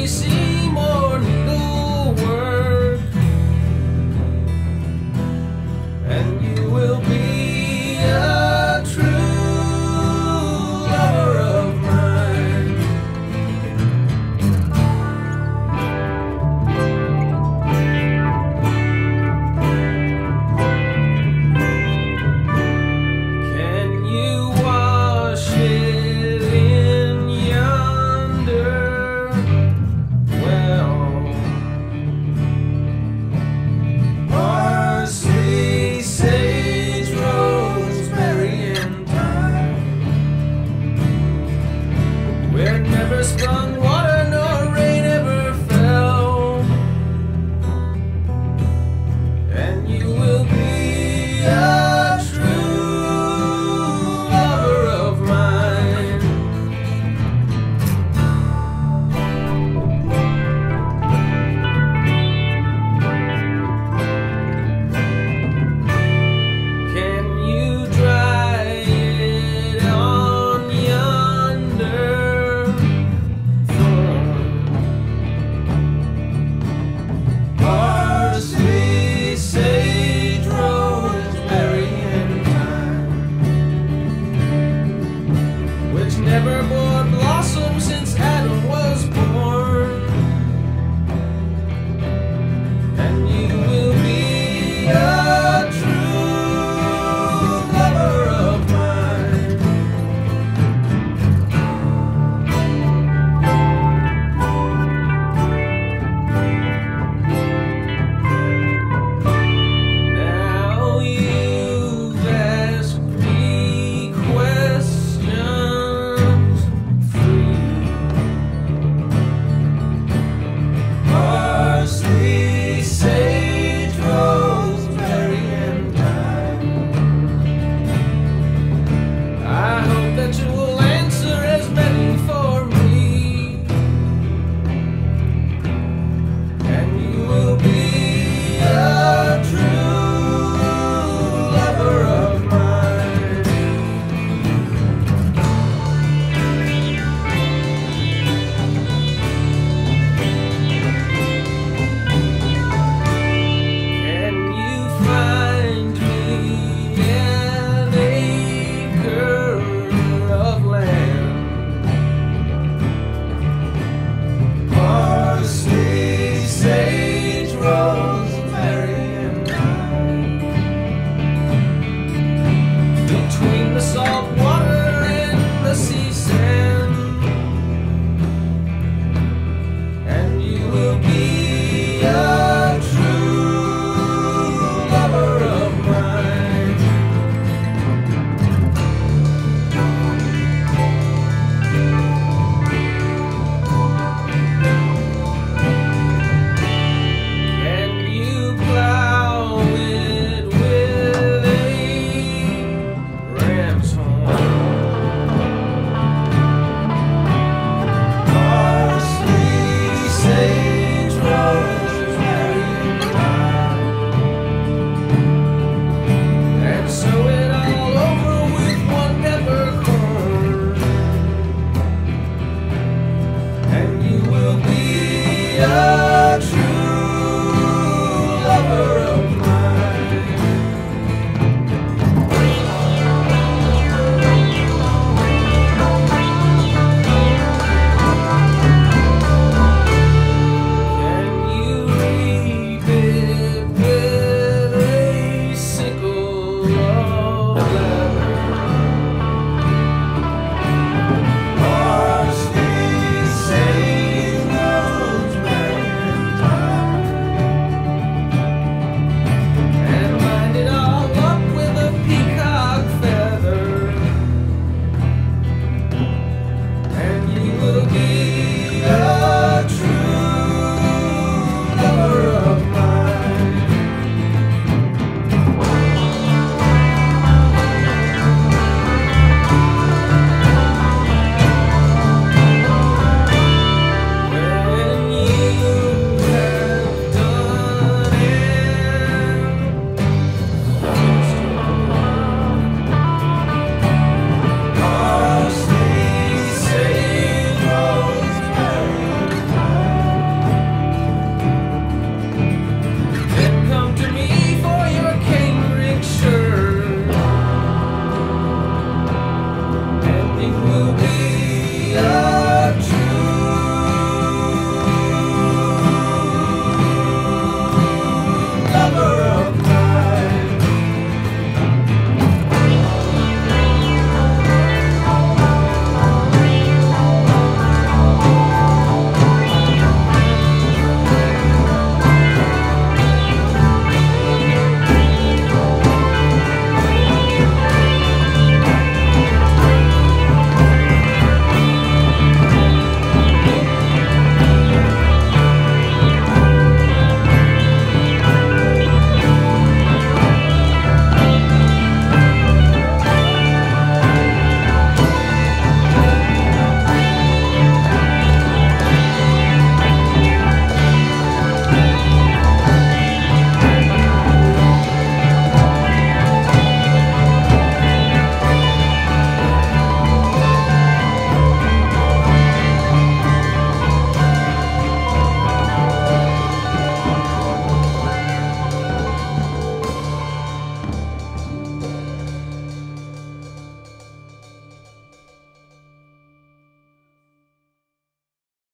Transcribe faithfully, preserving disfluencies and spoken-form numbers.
seam or needlework, and you will be a true lover of mine. Can you wash it in yonder well? Parsley, sage, rosemary, and thyme, where it never sprung water nor rain ever fell, and you will be a true lover of mine. Can you dry it on yonder thorn? Parsley, sage, rosemary, and thyme, which never bore blossom since Adam was born, and you will be a true lover of mine. Now you've asked me questions free. Parsley, sage, rosemary, and thyme, I hope that you will answer as many for me, and you will be a true lover of mine. Can you find me an acre of land? Parsley, sage, rosemary, and thyme, between the salt water and the sea sand, and you will be a true lover of mine. Can you plow it with a ram's horn? Parsley, sage, rosemary, and thyme, and sow it all over with one peppercorn, and you will be a